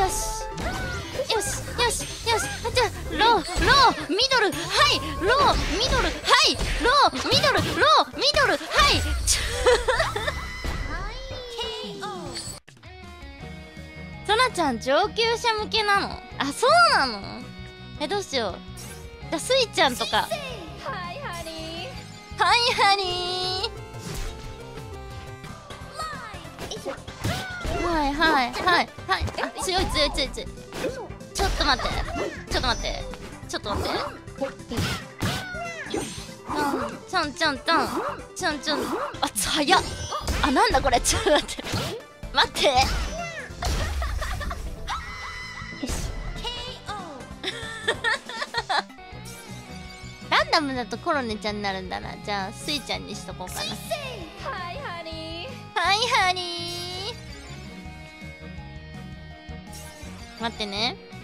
よしよしよしよし。じゃあローミドル、はいローミドル、はいローミドル、ローミドル、はいソナちゃん上級者向けなの？あ、そうなの？どうしよう。じゃあスイちゃんとか。はいハニー、はいハニー、はいはいはいはい。あ、強い強い強い強い。ちょっと待ってちょっと待ってちょっと待って。ちょんちょんちょんちょんちょん。あ、早っ。あ、なんだこれ。ちょっと待って待って。ランダムだとコロネちゃんになるんだな。じゃあスイちゃんにしとこうかな。はいハニー、はいハニー。待ってね。